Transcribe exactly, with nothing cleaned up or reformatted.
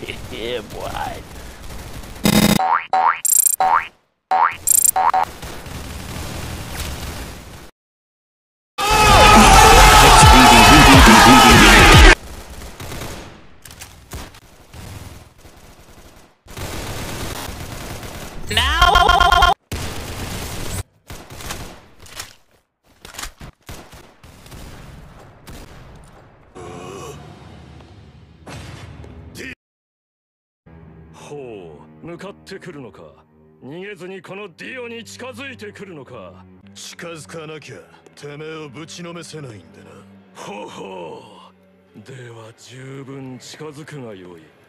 Yeah, boy. Now. ほう、向かってくるのか。逃げずにこのディオに近づいてくるのか。 近づかなきゃてめえをぶちのめせないんでな。 ほうほう。では十分近づくがよい。